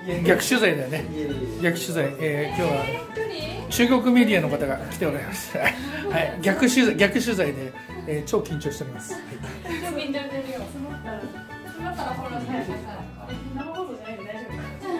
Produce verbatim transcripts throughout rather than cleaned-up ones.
逆取材だよね。逆取材、えー、今日は中国メディアの方が来ておられます。はい、逆取材、逆取材で、えー、超緊張しております。はい、 超緊張してるよ。詰まったら、詰まったらフォローされたから、あれ生放送じゃないんで大丈夫か。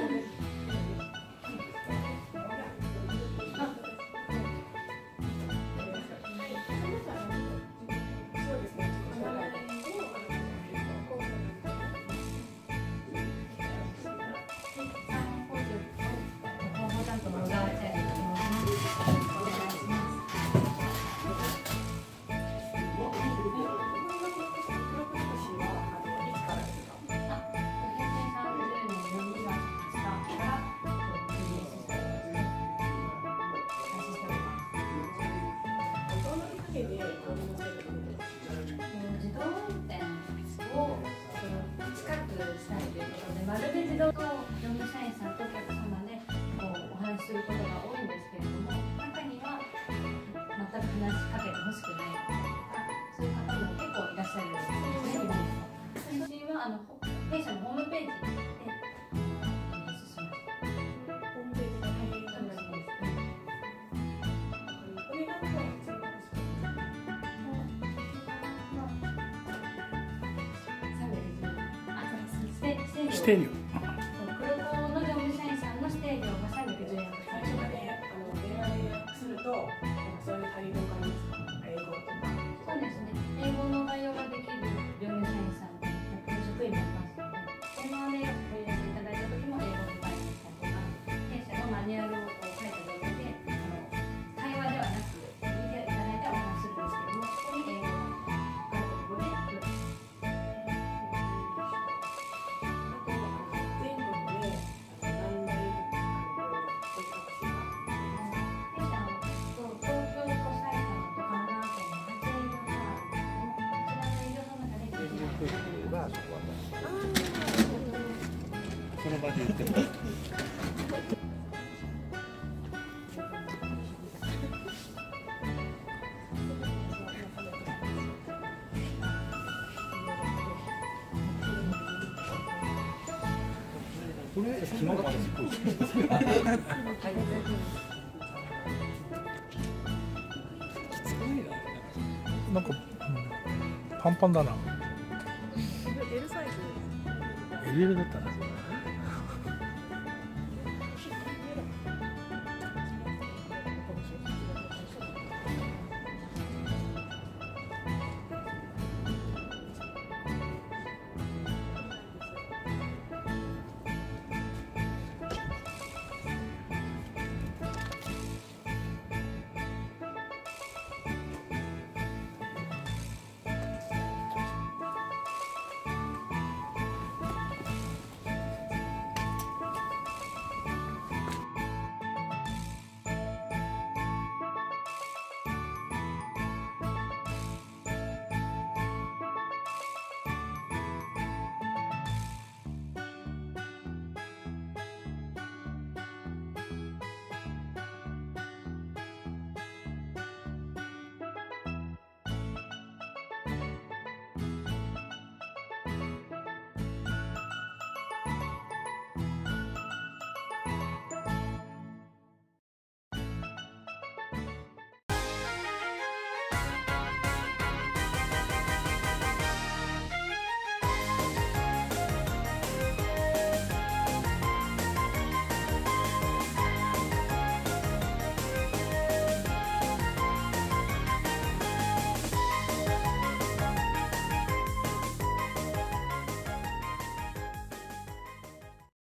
まるで自動の業務社員さんとお客様でこうお話しすることが多いんですけれども、中には全く話しかけてほしくないとか、そういう方も結構いらっしゃるんですね。最近はあの弊社のホームページでリリースしました。ホームページで入っていただきます。これが指定料。 黒子の業務社員さんの指定料がさんびゃくじゅうえん。最初からね、あの電話で予約すると、そういう対応がありますか？英語とか。そうですね。英語の対応ができる業務社員さんってひゃく職員もいますので、電話でご予約いただいた時も英語で対応したりとか、弊社のマニュアルをこう書いた状態で、あの会話ではなく見ていただいてお話しするんですけども、そこに英語があるところで。 その場で言っても。これ紐がすごい。なんか、うん、パンパンだな。 L サイズ。 エルエル だったな。